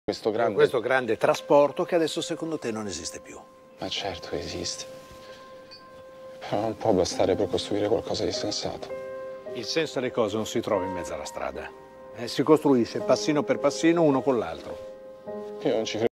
questo grande trasporto che adesso secondo te non esiste più. Ma certo esiste. Però non può bastare per costruire qualcosa di sensato. Il senso delle cose non si trova in mezzo alla strada. Si costruisce passino per passino uno con l'altro. Io non ci credo.